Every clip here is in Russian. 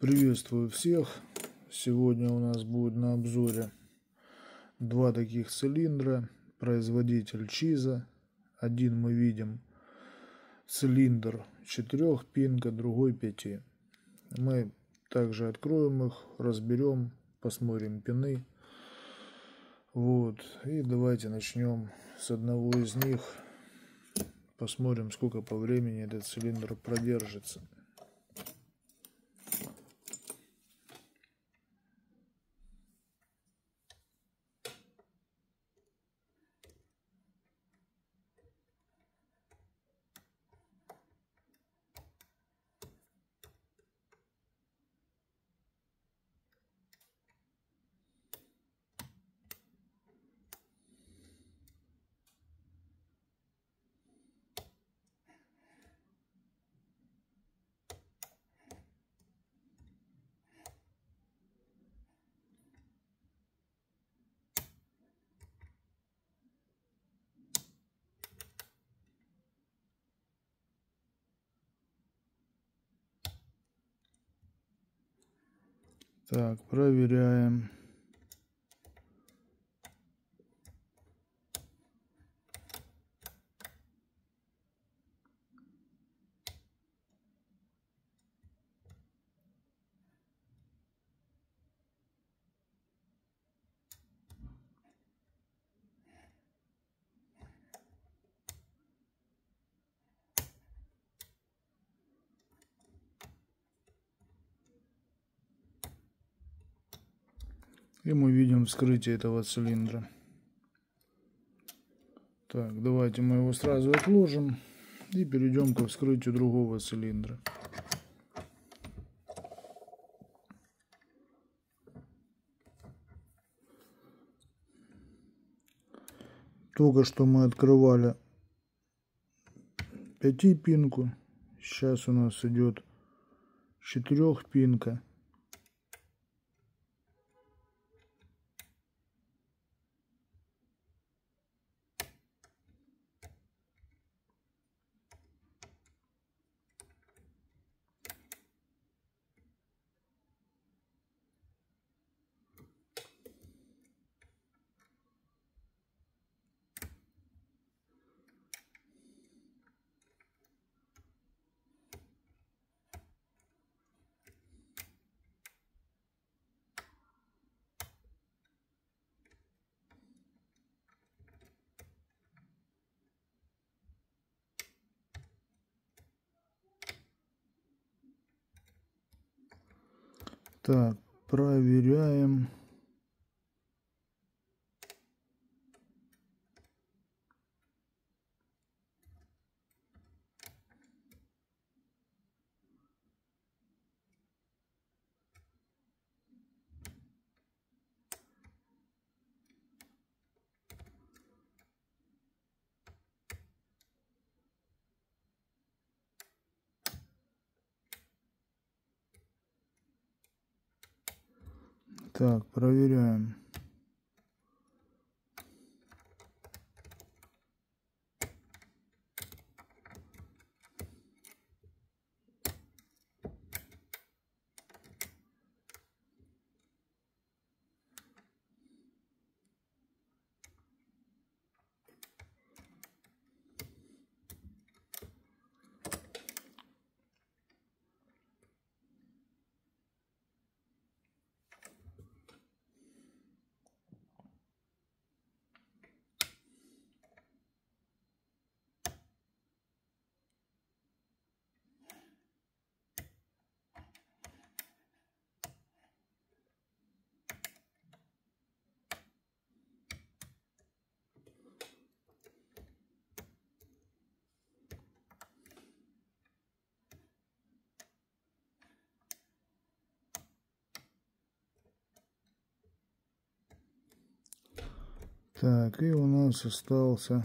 Приветствую всех! Сегодня у нас будет на обзоре два таких цилиндра. Производитель Чиза. Один мы видим цилиндр 4-пинка, другой 5. Мы также откроем их, разберем, посмотрим пины. Вот. И давайте начнем с одного из них. Посмотрим, сколько по времени этот цилиндр продержится. Так, проверяем. И мы видим вскрытие этого цилиндра. Так, давайте мы его сразу отложим и перейдем к вскрытию другого цилиндра. Только что мы открывали 5-пинку. Сейчас у нас идет 4-пинка. Так, проверяем. Так, проверяем. Так, и у нас остался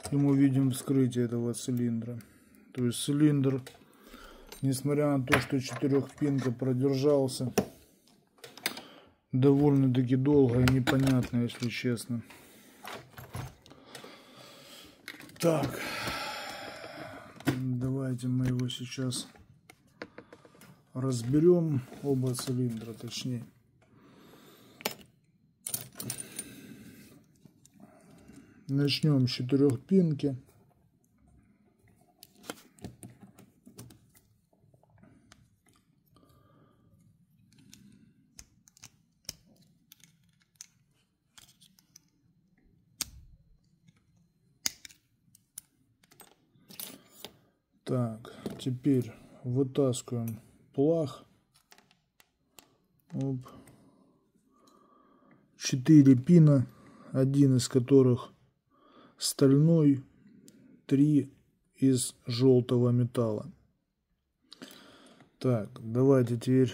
И мы видим вскрытие этого цилиндра. То есть цилиндр, несмотря на то, что четырехпинка продержался довольно-таки долго и непонятно, если честно. Так, давайте мы его сейчас разберем, оба цилиндра точнее. Начнем с четырехпинки. Так, теперь вытаскиваем плах. Оп. 4 пина, один из которых стальной, 3 из желтого металла. Так, давайте теперь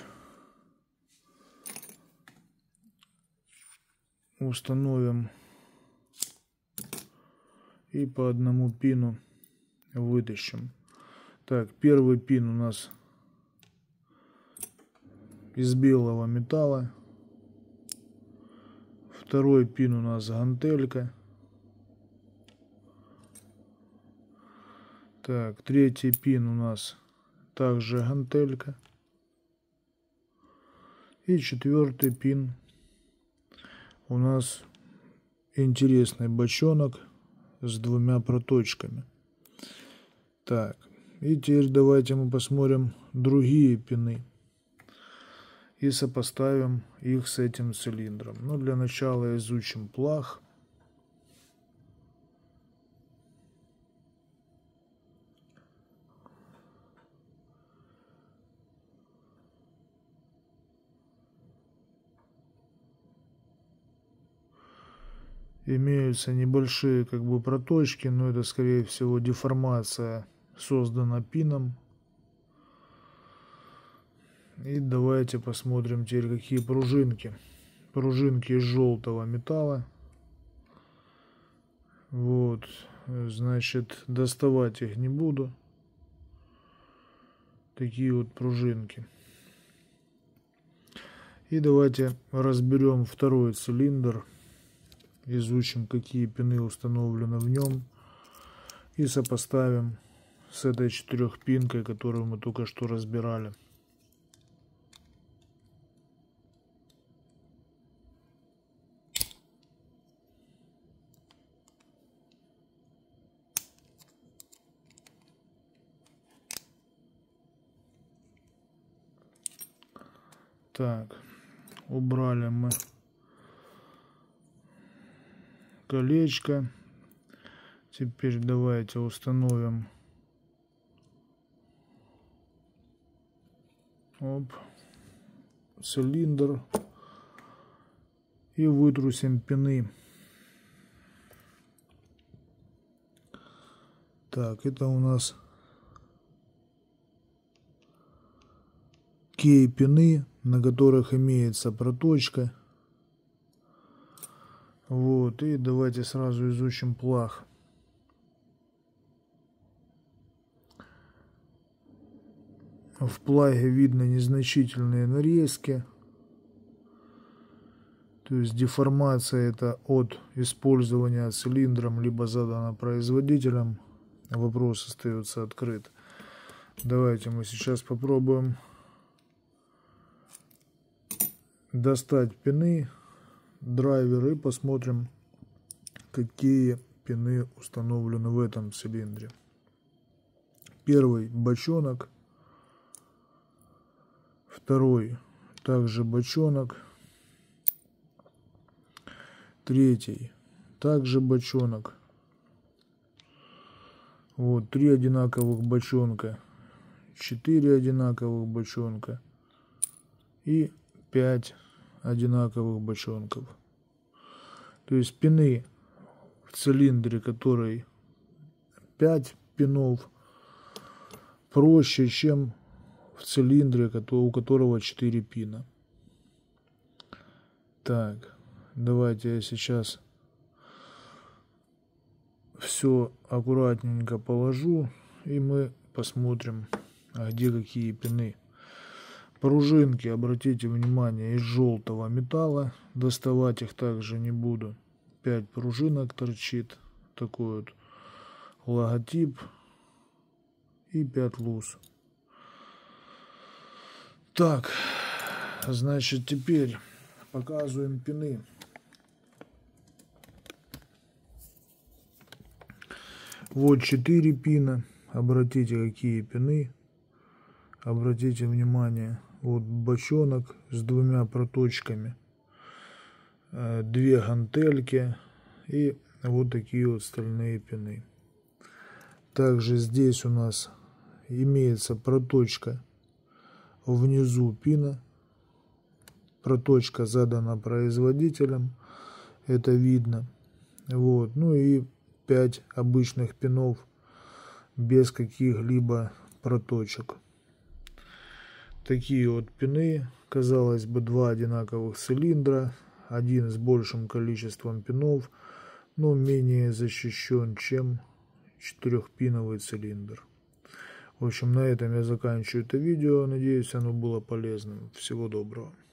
установим и по одному пину вытащим. Так, первый пин у нас из белого металла. Второй пин у нас гантелька. Так, третий пин у нас также гантелька. И четвертый пин у нас интересный бочонок с 2 проточками. Так, и теперь давайте мы посмотрим другие пины и сопоставим их с этим цилиндром. Ну, для начала изучим плах. Имеются небольшие проточки, но это скорее всего деформация создана пином. И давайте посмотрим теперь, какие пружинки. Пружинки из желтого металла. Вот, значит, доставать их не буду. Такие вот пружинки. И давайте разберем второй цилиндр. Изучим, какие пины установлены в нем. И сопоставим с этой четырехпинкой, которую мы только что разбирали. Так, убрали мы колечко. Теперь давайте установим цилиндр и вытрусим пины. Так, это у нас кей-пины, на которых имеется проточка. Вот, и давайте сразу изучим плах. В плаге видно незначительные нарезки. То есть деформация это от использования цилиндром, либо задана производителем. Вопрос остается открыт. Давайте мы сейчас попробуем достать пины, драйверы, и посмотрим, какие пины установлены в этом цилиндре. Первый бочонок. Второй также бочонок. Третий также бочонок. Вот 3 одинаковых бочонка, 4 одинаковых бочонка и 5 одинаковых бочонков. То есть пины в цилиндре, который 5 пинов, проще, чем в цилиндре, у которого 4 пина. Так, давайте я сейчас все аккуратненько положу, и мы посмотрим, где какие пины. Пружинки, обратите внимание, из желтого металла. Доставать их также не буду. 5 пружинок торчит. Такой вот логотип. И 5 луз. Так, значит, теперь показываем пины. Вот 4 пина. Обратите, какие пины. Обратите внимание. Вот бочонок с 2 проточками. 2 гантельки. И вот такие вот стальные пины. Также здесь у нас имеется проточка внизу пина. Проточка задана производителем. Это видно. Вот. Ну и 5 обычных пинов без каких-либо проточек. Такие вот пины. Казалось бы, 2 одинаковых цилиндра. Один с большим количеством пинов, но менее защищен, чем 4-пиновый цилиндр. В общем, на этом я заканчиваю это видео. Надеюсь, оно было полезным. Всего доброго.